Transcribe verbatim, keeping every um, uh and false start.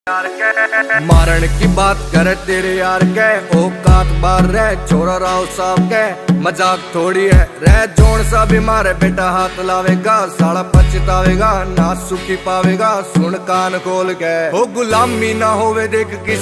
मारन की बात करे तेरे यार के औकात बार रह छोरा राव साहब के मजाक थोड़ी है रह जोन सा भी मारे बेटा हाथ लावेगा साला पछतावेगा ना सुखी पावेगा सुन कान खोल के हो गुलामी ना होवे देख किस